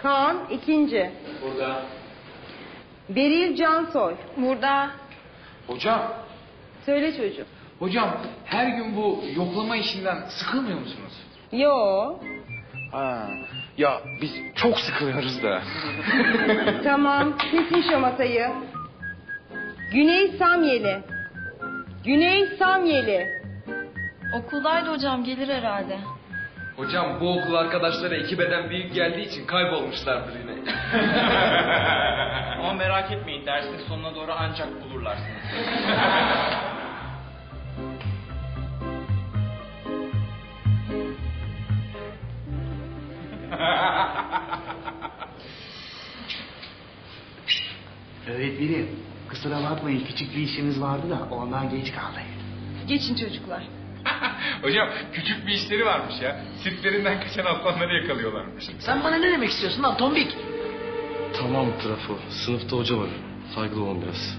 Kaan ikinci. Burada. Beril Cansoy. Burada. Hocam. Söyle çocuğum. Hocam her gün bu yoklama işinden sıkılmıyor musunuz? Yo. Ha. Ya biz çok sıkılıyoruz da. Tamam, kesin şamatayı. Güney Samyeli. Güney Samyeli. Okuldaydı hocam, gelir herhalde. Hocam bu okul arkadaşlara 2 beden büyük geldiği için kaybolmuşlardır yine. Ama merak etmeyin, dersin sonuna doğru ancak bulurlar seni. Öğretmenim, kusura bakmayın, küçük bir işimiz vardı da ondan geç kaldık. Geçin çocuklar. Hocam küçük bir işleri varmış ya. Sirklerinden kaçan aslanları yakalıyorlarmış. Sen bana ne demek istiyorsun lan tombik? Tamam Trafo. Sınıfta hoca var. Saygılı olun biraz.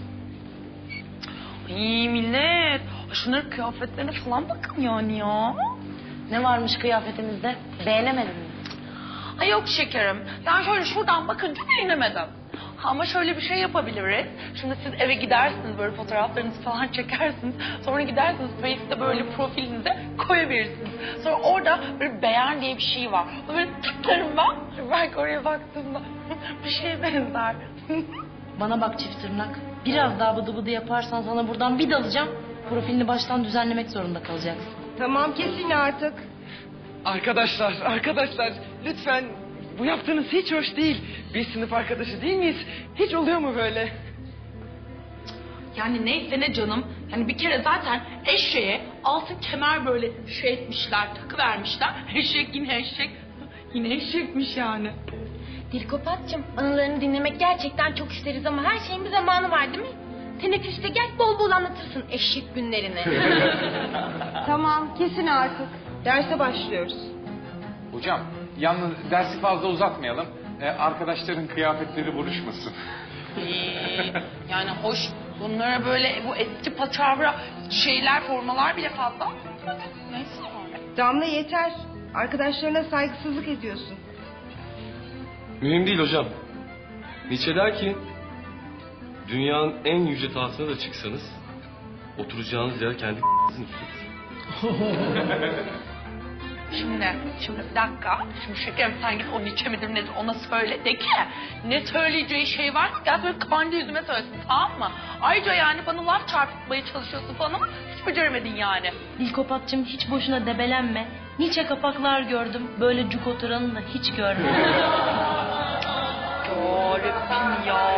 İyi millet. Şunların kıyafetlerine falan bakın yani ya. Ne varmış kıyafetimizde? Beğenemedin mi? Ay yok şekerim. Yani şöyle şuradan bakınca beğenemedim. Ama şöyle bir şey yapabiliriz. Şimdi siz eve gidersiniz, böyle fotoğraflarınızı falan çekersiniz. Sonra gidersiniz Face'te böyle profilinize koyabilirsiniz. Sonra orada böyle beğen diye bir şey var. Böyle tıklarım ben. Belki oraya baktığımda bir şeye benzer. Bana bak çift tırnak. Biraz daha bıdı bıdı yaparsan sana buradan bir dalacağım. Profilini baştan düzenlemek zorunda kalacaksın. Tamam, kesin artık. Arkadaşlar lütfen, bu yaptığınız hiç hoş değil. Biz sınıf arkadaşı değil miyiz? Hiç oluyor mu böyle? Yani neyse ne canım. Yani bir kere zaten eşeğe altın kemer böyle şey etmişler, takı vermişler. Eşek yine eşek. Yine eşekmiş yani. Dilkopat'cığım, anılarını dinlemek gerçekten çok isteriz ama her şeyin bir zamanı var değil mi? Teneffüste gel, bol bol anlatırsın eşek günlerini. Tamam, kesin artık. Derse başlıyoruz. Hocam yalnız dersi fazla uzatmayalım. Arkadaşların kıyafetleri buruşmasın. Yani hoş, bunlara böyle bu eski paçavra şeyler, formalar bile fazla. Neyse. Damla yeter. Arkadaşlarına saygısızlık ediyorsun. Mühim değil hocam. Nietzsche der ki... Dünyanın en yüce tahtına da çıksanız... Oturacağınız yer kendi üstüdür. Şimdi bir dakika. Şimdi şekerim sen git o Nietzsche midir nedir ona söyle de ki ne söyleyeceği şey var mı? Gel böyle kendi yüzüme söylesin, tamam mı? Ayrıca yani bana laf çarpıtmaya çalışıyorsun falan ama hiç beceremedin yani. Dilkopat'cığım hiç boşuna debelenme. Nice kapaklar gördüm. Böyle cuk oturanını da hiç görmedim. Yarabbim ya.